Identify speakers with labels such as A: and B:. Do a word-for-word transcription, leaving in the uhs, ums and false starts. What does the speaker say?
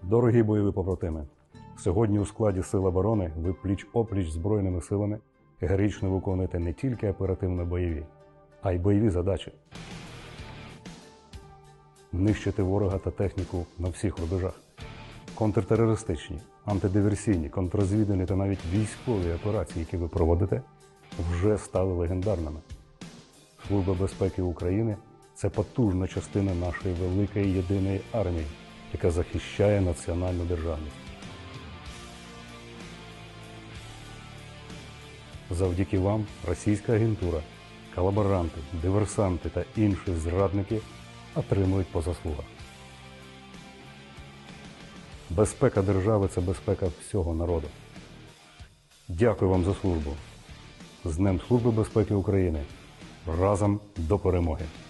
A: Дорогі бойові побратими, сьогодні у складі Сил оборони ви пліч-опліч з Збройними силами героїчно виконуєте не тільки оперативно-бойові, а й бойові задачі. Нищити ворога та техніку на всіх рубежах. Контртерористичні, антидиверсійні, контррозвідувальні та навіть військові операції, які ви проводите, вже стали легендарними. Служба безпеки України – це потужна частина нашої великої єдиної армії, яка захищає національну державність. Завдяки вам російська агентура, колаборанти, диверсанти та інші зрадники отримують по заслугах. Безпека держави – це безпека всього народу. Дякую вам за службу. З Днем Служби безпеки України. Разом до перемоги!